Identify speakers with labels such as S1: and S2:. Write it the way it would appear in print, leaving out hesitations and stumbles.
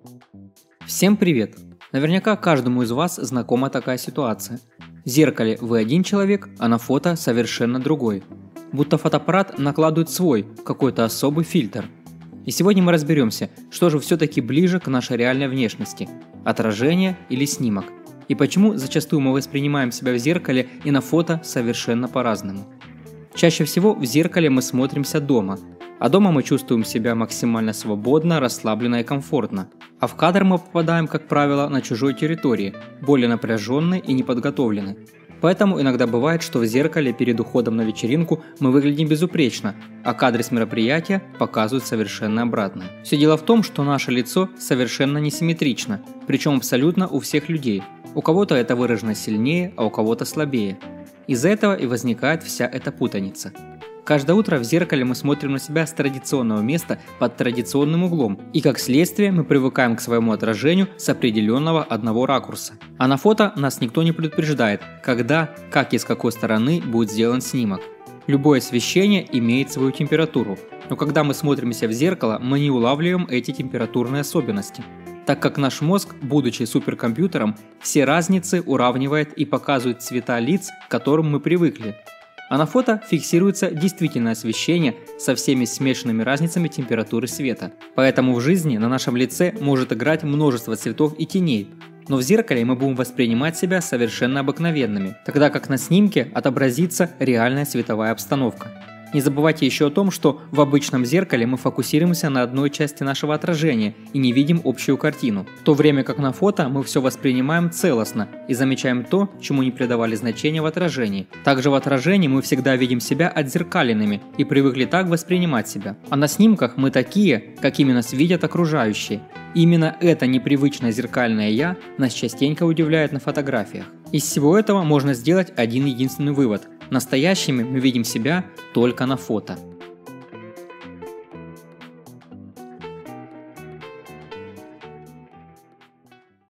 S1: Всем привет! Наверняка каждому из вас знакома такая ситуация. В зеркале вы один человек, а на фото совершенно другой. Будто фотоаппарат накладывает свой, какой-то особый фильтр. И сегодня мы разберемся, что же все-таки ближе к нашей реальной внешности – отражение или снимок. И почему зачастую мы воспринимаем себя в зеркале и на фото совершенно по-разному. Чаще всего в зеркале мы смотримся дома, а дома мы чувствуем себя максимально свободно, расслабленно и комфортно. А в кадр мы попадаем, как правило, на чужой территории, более напряженной и неподготовленной. Поэтому иногда бывает, что в зеркале перед уходом на вечеринку мы выглядим безупречно, а кадры с мероприятия показывают совершенно обратное. Все дело в том, что наше лицо совершенно несимметрично, причем абсолютно у всех людей. У кого-то это выражено сильнее, а у кого-то слабее. Из-за этого и возникает вся эта путаница. Каждое утро в зеркале мы смотрим на себя с традиционного места под традиционным углом, и как следствие мы привыкаем к своему отражению с определенного одного ракурса. А на фото нас никто не предупреждает, когда, как и с какой стороны будет сделан снимок. Любое освещение имеет свою температуру, но когда мы смотримся в зеркало, мы не улавливаем эти температурные особенности, так как наш мозг, будучи суперкомпьютером, все разницы уравнивает и показывает цвета лиц, к которым мы привыкли. А на фото фиксируется действительное освещение со всеми смешанными разницами температуры света. Поэтому в жизни на нашем лице может играть множество цветов и теней, но в зеркале мы будем воспринимать себя совершенно обыкновенными, тогда как на снимке отобразится реальная световая обстановка. Не забывайте еще о том, что в обычном зеркале мы фокусируемся на одной части нашего отражения и не видим общую картину, в то время как на фото мы все воспринимаем целостно и замечаем то, чему не придавали значения в отражении. Также в отражении мы всегда видим себя отзеркаленными и привыкли так воспринимать себя. А на снимках мы такие, какими нас видят окружающие. И именно это непривычное зеркальное «я» нас частенько удивляет на фотографиях. Из всего этого можно сделать один единственный вывод. Настоящими мы видим себя только на фото.